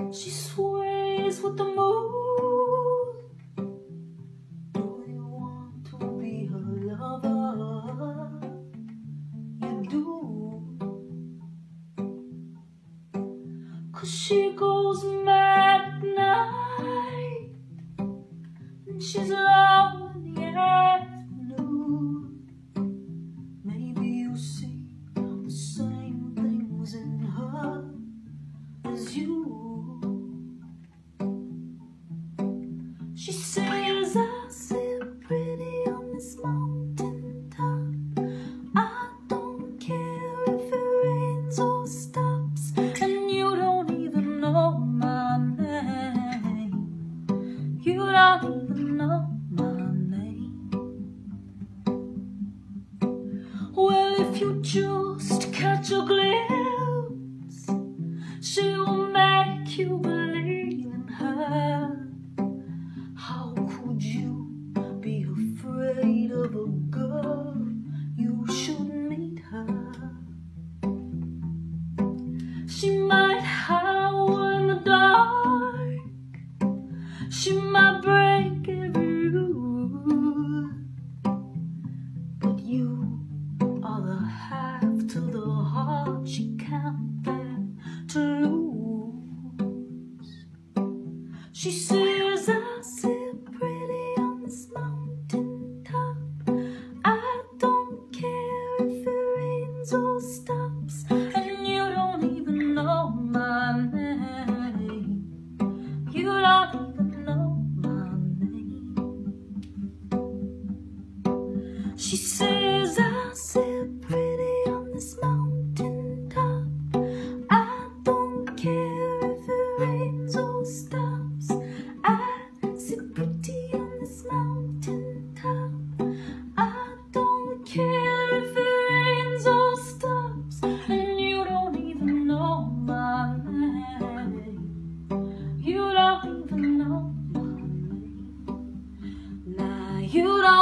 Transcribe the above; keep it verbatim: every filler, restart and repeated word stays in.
She sways with the mood. Do you want to be her lover? You do. 'Cause she goes mad at night, and she's low in the afternoon. Maybe you see the same things in her as you. She says, I sit pretty on this mountain top. I don't care if it rains or stops, and you don't even know my name. You don't even know my name. Well, if you just catch a glimpse, she will make you believe in her. How could you be afraid of a girl? You should meet her. She might howl in the dark. She might break every rule. But you are the half to the heart she can't bear to lose. She says, I sit pretty on this mountain top. I don't care if it rains or stops, and you don't even know my name. You don't even know my name. She says, I sit pretty on this mountain top. I don't care if it rains or stops. I sit pretty on this mountain top. I don't care if it rains or stops, and you don't even know my name. You don't even know my name. Now you don't